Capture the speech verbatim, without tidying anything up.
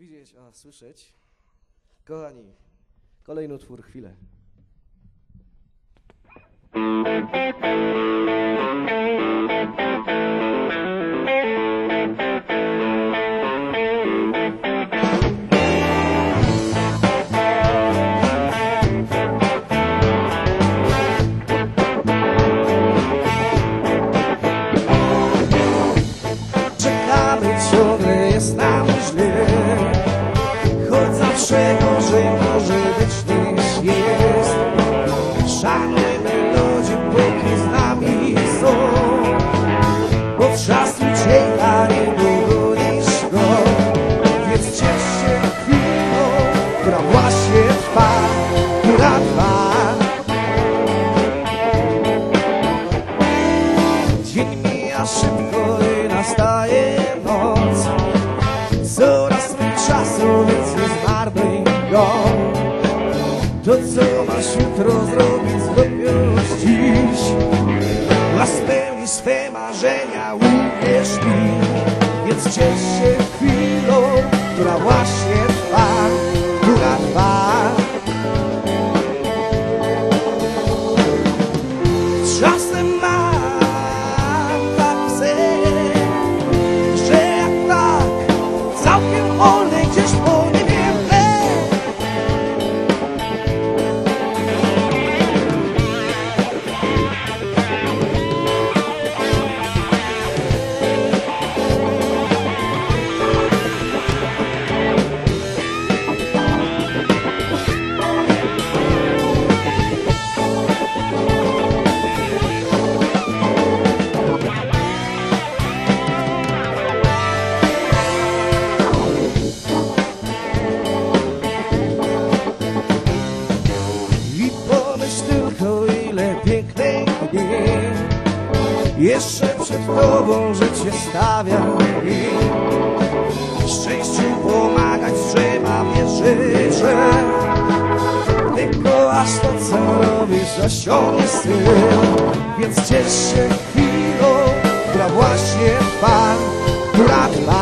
widzieć, a słyszeć. Kochani, kolejny utwór, chwilę. Ciągle jest nam źle, choć zawsze gorzej może być niż jest. Szanujmy ludzi, póki z nami są, bo czas ucieka niedługo niż go. Więc ciesz się chwilą, która właśnie trwa, która trwa. Dzień mija szybko i nastaje noc. Coraz mniej czasu, więc nie zmarnuj go. To co masz jutro zrobić, zrób już dziś. A spełni swe marzenia, uwierz mi. Więc ciesz się chwilą, która właśnie trwa, która trwa. Czasem mam taki sen, że jak tak całkiem wolny gdzieś po nie wiem tle. Jeszcze przed tobą życie stawia i szczęściu pomagać trzeba, wierzyć, że tylko aż to co robisz osiągnie styl. Więc ciesz się chwilą, która właśnie trwa, która trwa.